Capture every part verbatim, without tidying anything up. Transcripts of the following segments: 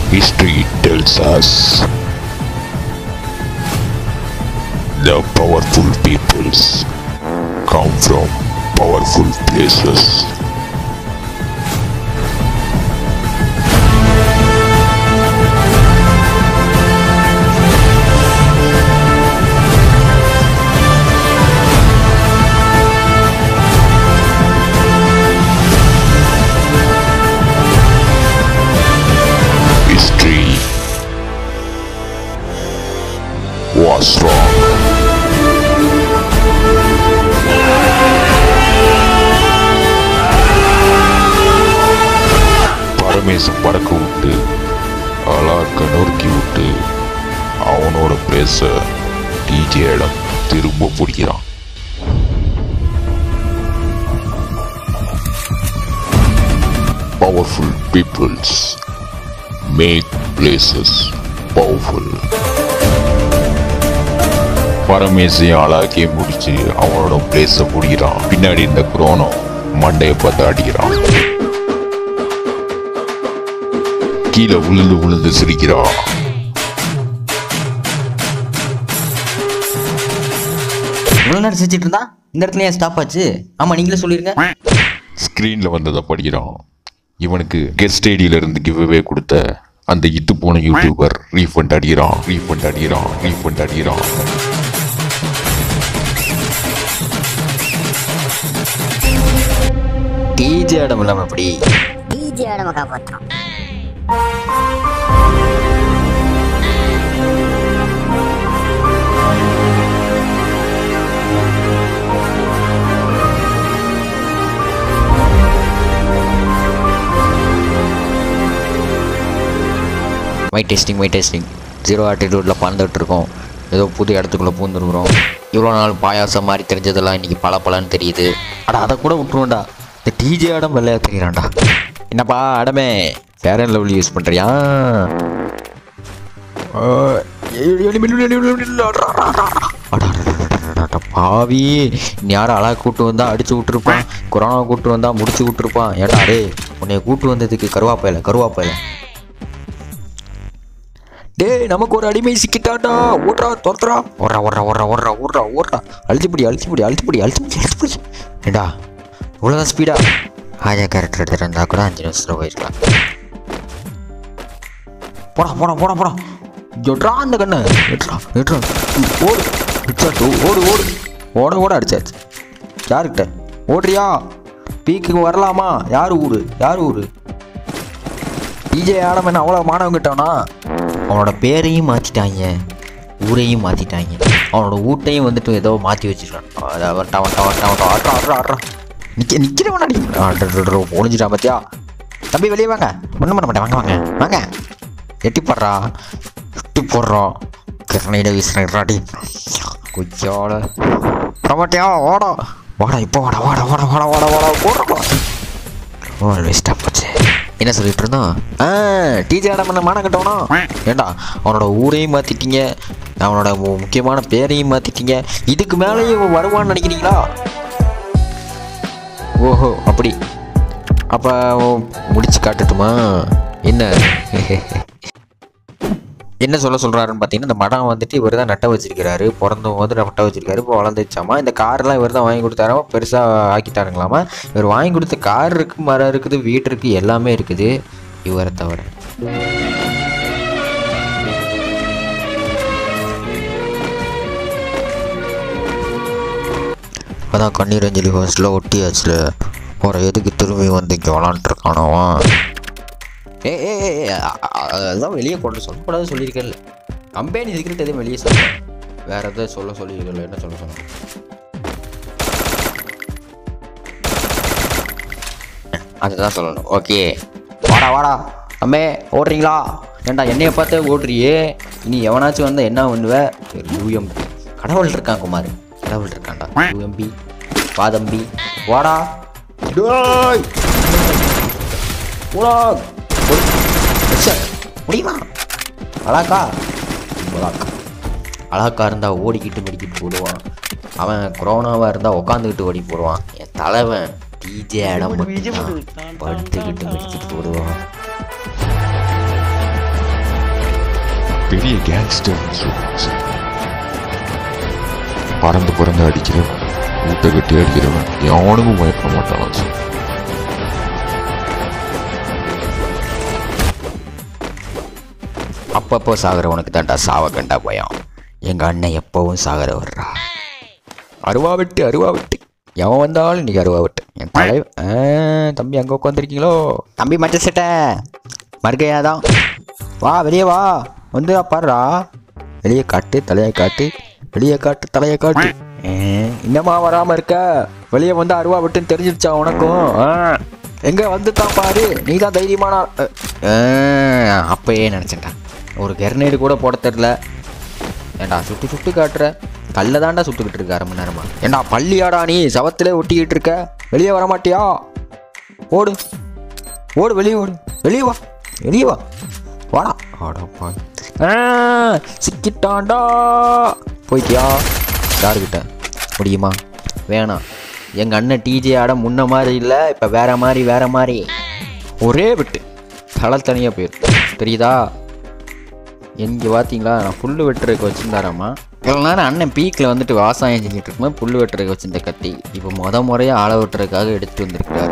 History tells us the powerful peoples come from powerful places. History was wrong. parmesh பறக்க விட்டு அலாக்க நொறுக்கி விட்டு அவனோட பிளேஸ டிஜேயிடம் திரும்ப பிடிக்கிறான். Powerful peoples make places powerful. பரமேசையும் அழகே முடிச்சு அவனோட பிளேஸ பிடிக்கிறான். பின்னாடி இந்த குரோனோ மண்டையை பார்த்து அடிக்கிறான். கீழே விழுந்து விழுந்து சிரிக்கிறான். இவ்வளவு நேரம் சிரிச்சிட்டு இருந்தா இந்த இடத்துல ஏன் ஸ்டாப் ஆச்சு? ஆமா, நீங்களே சொல்லிருங்க. ஸ்கிரீன்ல வந்ததை படிக்கிறான். இவனுக்கு கெஸ்ட் ஐடியில இருந்து கிவ் அவே கொடுத்த அந்த இத்து போன யூடியூபர் ரீஃபண்ட் அடிக்கிறான் ரீஃபண்ட் அடிக்கிறான் ரீஃபண்ட் அடிக்கிறான். டிஜே இடம் இல்லாம எப்படி டிஜே இடம் காப்பாற்றோம். My testing my testing zero ஆட்டிடியூடில் பறந்துகிட்டு இருக்கோம். ஏதோ புது இடத்துக்குள்ளே பூந்துருக்குறோம். இவ்வளோ நாள் பாயாசம் மாதிரி தெரிஞ்சதெல்லாம் இன்றைக்கி பல பலன்னு தெரியுது. அடா அதை கூட விட்டுருவோண்டா. இந்த டிஜே இடம் வெள்ளையாக தெரியுறான்டா. என்னப்பா அடமே ஃபேர் அண்ட் லவ்லி யூஸ் பண்ணுறியா? பாவி யாரும் அழகாக கூப்பிட்டு வந்தால் அடிச்சு விட்டுருப்பான். கொரோனா கூப்பிட்டு வந்தால் முடிச்சு விட்டுருப்பான். ஏட்டா டே உன்னை கூப்பிட்டு வந்ததுக்கு கருவாப்பையில கருவாப்பையில டேய் நமக்கு ஒரு அடிமை சிக்கிட்டாடா. ஓடுறா துரத்துறா ஓடுறா ஓடுறா ஓடுறா ஓடுறா ஓடுறா ஓடுறா அழுத்திப்படி அழுத்திப்படி அழுத்திப்படி அழுத்திப்படி அழுத்திப்படி ஏண்டா இவ்வளோதான் ஸ்பீடா? ஆயா கேரக்டர் எடுத்துகிட்டு இருந்தால் கூட அஞ்சு நிமிஷத்தில் போயிருக்கலாம். போடா போடா போடா போடா எட்ரா அந்த கண்ணு எட்ரா எட்ரா ஓடு எட்ராட்டு ஓடு ஓடு ஓட ஓட அடிச்சாச்சு. யாருக்கிட்ட ஓடுறியா? பீக்குக்கு வரலாமா? யார் ஊர் யார் ஊர்? டிஜே ஆடம் என்ன அவ்வளோ மாணவங்கிட்டவனா? அவனோட பேரையும் மாற்றிட்டாங்க, ஊரையும் மாற்றிட்டாங்க, அவனோட ஊட்டையும் வந்துட்டு ஏதோ மாற்றி வச்சுருக்கான். வட்டா வட்டா வட்டா வட்டா ஆட்ரா ஆட்ரா ஆட்ரா நிற்க நிற்கிறவனாடி ஒழிஞ்சிட்டான் பார்த்தியா? தம்பி வெளியே வாங்க, ஒன்றும் பண்ண மாட்டேன், வாங்க வாங்க வாங்க. எட்டி போடுறா எட்டி போடுறோம் கிரணையிட வீசுறாடி குச்சால மாட்டியா? வாடா வாடா இப்போ வாடா வாடா வாடா வாடா வாடா வாடா போடுறா. ஓ வேஸ்ட்டாக போச்சு. என்ன சொல்லிட்டு இருந்தோம்? ஆ டிஜே ஆடம் பண்ண மானம் கட்டவனா? ஏண்டா அவனோட ஊரையும் மாற்றிட்டீங்க, அவனோட முக்கியமான பேரையும் மாற்றிட்டீங்க. இதுக்கு மேலேயும் வருவான்னு நினைக்கிறீங்களா? ஓஹோ அப்படி. அப்போ முடிச்சு காட்டுட்டுமா என்ன? என்ன சொல்ல சொல்கிறாருன்னு பார்த்தீங்கன்னா, இந்த மடம் வந்துட்டு இவர் தான் நட்ட வச்சிருக்கிறாரு. பிறந்தவங்க வந்து நட்ட வச்சிருக்காரு. இப்போ வளர்ந்துச்சாமா. இந்த கார்லாம் இவர் தான் வாங்கி கொடுத்தாராமா, பெருசாக ஆக்கிட்டாருங்களாமா. இவர் வாங்கி கொடுத்த கார் இருக்குது, மரம் இருக்குது, வீடு இருக்குது, எல்லாமே இருக்குது இவரை தவிர. அதான் கண்ணீர் அஞ்சலி ஹோஸ்டில் ஒட்டியாச்சுல, ஒரு எதுக்கு திரும்பி வந்து இங்கே விளாண்டுருக்கானோவா? ஏ ஏ அதுதான் வெளியே கொண்டு சொல்லக்கூடாது சொல்லியிருக்கேன்ல. கம்பெனி சீக்கிரட் எதுவும் வெளியே சொல்ல, வேற எதாவது சொல்ல சொல்லியிருக்கல. என்ன சொல்ல சொன்ன? அதுதான் சொல்லணும். ஓகே வாடா வாடா அம்மே ஓடுறீங்களா? ஏண்டா என்னைய பார்த்தே ஓடுறியே, இனி எவனாச்சும் வந்தால் என்ன பண்ணுவ? யூஎம்பி கடவுள் இருக்கான் குமார், கடவுள் இருக்கான்டா. யூஎம்பி வாதம்பி வாடா முடியுமா? அழகா அழகா அழகா இருந்தால் ஓடிக்கிட்டு மெடிக்கிட்டு போடுவான். அவன் கொரோனாவாக இருந்தால் உட்காந்துக்கிட்டு ஓடி போடுவான். என் தலைவன் டிஜே இடம் படுத்துக்கிட்டு மெடிக்கிட்டு போடுவான். பெரிய கேங்ஸ்டர் சொல்லுவாங்க சார். பறந்து பறந்து அடிக்கிறவன், ஊட்ட கட்டி அடிக்கிறவன் எவனுக்கும் பயப்பட மாட்டான் சார். அப்பப்போ சாகிறவனுக்கு தான்டா சாவ கண்டா பயம். எங்கள் அண்ணன் எப்பவும் சாகிற வர்றா. அருவா வெட்டு அருவா வெட்டு, எவன் வந்தாலும் இன்றைக்கி அருவா வெட்டு. என் தலை தம்பி அங்கே உட்காந்துருக்கீங்களோ? தம்பி மச்ச சட்டை மறுக்கையா தான், வா வெளியே வா, வந்து பாடுறா. வெளியே காட்டு தலையை காட்டு, வெளியே காட்டு தலையை காட்டு. இன்னமா வராமல் இருக்க, வெளியே வந்து அருவா வெட்டுன்னு தெரிஞ்சிருச்சா உனக்கும்? எங்கே வந்து தான் பாரு, நீ தான் தைரியமான. அப்பயே நினச்சேன்டா, ஒரு கெர்னேடு கூட போட தெரில. ஏண்டா சுட்டு சுட்டு காட்டுற, கல்ல தாண்டா சுட்டுக்கிட்டு இருக்க அரை மணி நேரமா. ஏண்டா பள்ளியாடா நீ சவத்திலே ஒட்டிக்கிட்டு இருக்க, வெளியே வர மாட்டியா? ஓடு ஓடு, வெளியே ஓடு, வெளியே வா, வெளியே வா, வாடா. ஆடாப்பா சிக்கிட்டாண்டா. போய்ட்டியா? யாருக்கிட்ட முடியுமா? வேணாம். எங்கள் அண்ணன் டிஜே ஆட முன்ன மாதிரி இல்லை, இப்போ வேற மாதிரி வேற மாதிரி. ஒரே விட்டு தலை தனியாக போயிருக்கு, தெரியுதா? எங்கே பார்த்தீங்களா, நான் புல் வெட்டுறதுக்கு வச்சுருந்தாராம்மா. இவ்வளோ நேரம் அண்ணன் பீக்கில் வந்துட்டு விவசாயம் செஞ்சுட்டு இருக்கும்போது புல் வெட்டுறதுக்கு வச்சுருந்த கத்தி இப்போ முத முறையாக ஆளை வெட்டுறதுக்காக எடுத்துகிட்டு வந்திருக்கிறாரு.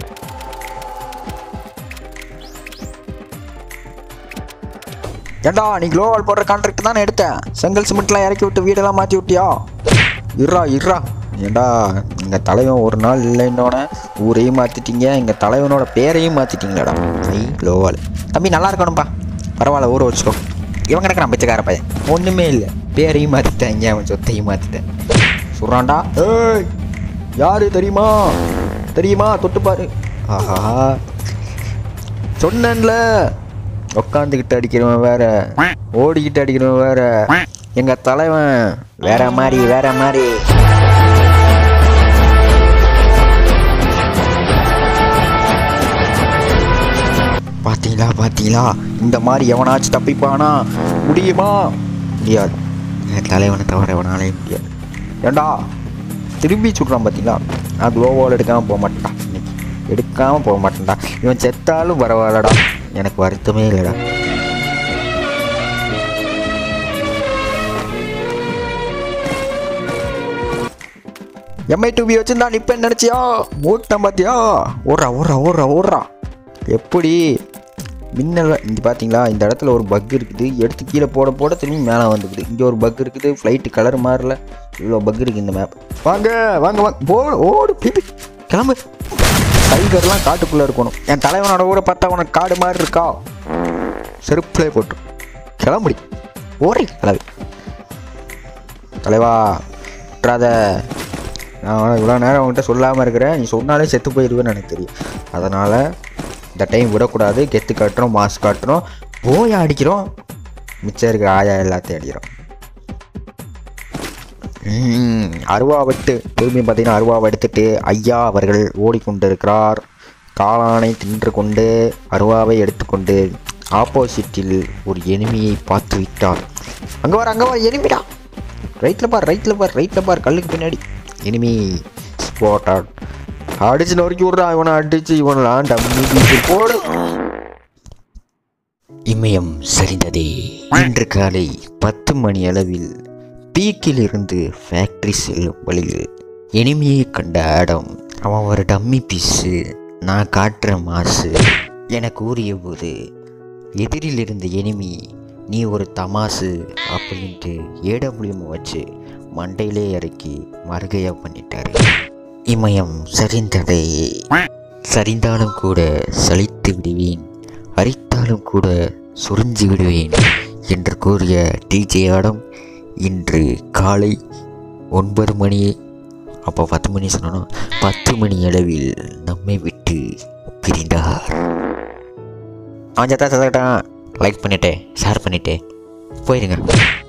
ஏண்டா நீ குளோவால் போடுற கான்ட்ராக்ட் தானே எடுத்தேன், செங்கல் சிமெண்ட்லாம் இறக்கி விட்டு வீடெல்லாம் மாற்றி விட்டியா? இறா இறா. ஏண்டா எங்கள் தலைவன் ஒரு நாள் இல்லைன்னோட ஊரையும் மாற்றிட்டீங்க, எங்கள் தலைவனோட பேரையும் மாற்றிட்டீங்களாடா. ஐ குளோவால் தம்பி நல்லா இருக்கணும்ப்பா, பரவாயில்ல ஊரை வச்சுக்கோ. இவன் கிடக்கிறான் பிச்சைக்கார பையன், ஒன்றுமே இல்லை, பேரையும் மாற்றிட்டேன், இங்கே அவன் சொத்தையும் மாற்றிட்டேன். சொல்கிறான்டா. ஏய் யாரு தெரியுமா தெரியுமா தொட்டுப்பாரு. ஆஹா சொன்னேன்ல, உட்காந்துக்கிட்டு அடிக்கிறவன் வேற, ஓடிக்கிட்டு அடிக்கிறவன் வேற, எங்கள் தலைவன் வேற மாதிரி வேற மாதிரி. பார்த்தீங்களா பார்த்தீங்களா, இந்த மாதிரி எவனாச்சும் தப்பிப்பானா? முடியுமா? முடியாது. என் தலைவனை தவிர எவனாலே முடியாது. ஏண்டா திரும்பி சுடுறான் பார்த்தீங்களா, நான் குளோவால் எடுக்காமல் போக மாட்டேன்டா, இன்னைக்கு எடுக்காமல் போக மாட்டேன்டா. இவன் செத்தாலும் பரவாயில்லடா, எனக்கு வருத்தமே இல்லைடா. எம்ஐ டூபி வச்சுருந்தா நிப்பேன்னு நினச்சியா? ஓட்டான் பார்த்தியா? ஓடுறா ஓடுறா ஓடுறா ஓடுறா. எப்படி மின்னல் இங்கே பார்த்தீங்களா, இந்த இடத்துல ஒரு பக் இருக்குது, எடுத்து கீழே போட போட திரும்பி மேலே வந்துக்குது. இங்கே ஒரு பக் இருக்குது, ஃப்ளைட்டு கலர் மாறல, இவ்வளோ பக் இருக்குது இந்த மேப். வாங்க வாங்க வாங்க, போடு ஓடு பிபி கிளம்பு. டைகர்லாம் காட்டுக்குள்ளே இருக்கணும். என் தலைவனோட ஊரை பார்த்தா உனக்கு காடு மாதிரி இருக்கா? செருப்பிலே போட்டு கிளம்புடி, ஓடி கிளவி. தலைவா விட்றாத, நான் இவ்வளோ நேரம் அவங்ககிட்ட சொல்லாமல் இருக்கிறேன், நீ சொன்னாலே செத்து போயிடுவேன்னு எனக்கு தெரியும். அதனால் இந்த டைம் விடக்கூடாது. கெத்து காட்டுறோம், மாஸ்க் காட்டுறோம், போயா அடிக்கிறோம், மிச்சம் இருக்கிற ஆயா எல்லாத்தையும் அடிக்கிறோம். அருவா வெட்டு திரும்பி பார்த்தீங்கன்னா அருவாவை எடுத்துட்டு ஐயா அவர்கள் ஓடிக்கொண்டிருக்கிறார். காளானை தின்று கொண்டு அருவாவை எடுத்துக்கொண்டு ஆப்போசிட்டில் ஒரு எனிமியை பார்த்து விட்டார். அங்கே வர அங்கே வர எனிமிடா, ரைட்டில் பார் ரைட்டில் பார் ரைட்டில் பார், கல்லுக்கு பின்னாடி எனிமி ஸ்பாட்டட். அடிச்சு நொறுக்கி விட்றா, இவனை அடிச்சு இவனெல்லாம் டம்மி பீச்சு போடு. இமயம் சரிந்ததே. இன்று காலை பத்து மணி அளவில் பீக்கில் இருந்து ஃபேக்ட்ரி செல்லும் வழியில் எனிமியை கண்ட ஆடம், அவன் ஒரு டம்மி பீஸு, நான் காட்டுற மாசு என கூறிய போது எதிரில் இருந்த எனிமி நீ ஒரு தமாசு அப்படின்ட்டு ஏடபிள்யூம் வச்சு மண்டையிலே இறக்கி மறுகையா பண்ணிட்டாரு. இமயம் சரிந்ததே. சரிந்தாலும் கூட சலித்து விடுவேன், அரித்தாலும் கூட சுரிஞ்சு விடுவேன் என்று கூறிய டிஜே ஆடம் இன்று காலை ஒன்பது மணி, அப்போ பத்து மணி சொன்னோம், பத்து மணி அளவில் நம்மை விட்டு பிரிந்தார். அவன் சத்தா சத்தாட்டான். லைக் பண்ணிட்டேன், ஷேர் பண்ணிட்டேன், போயிருங்க.